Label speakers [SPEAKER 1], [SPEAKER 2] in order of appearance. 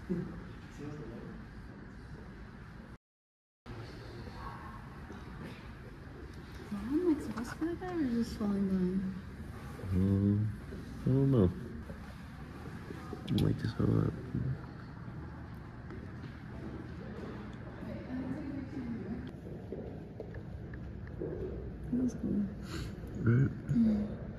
[SPEAKER 1] Am I supposed to be like that or is this falling down?
[SPEAKER 2] I don't know. I like this a lot.
[SPEAKER 1] That was cool.
[SPEAKER 2] Right?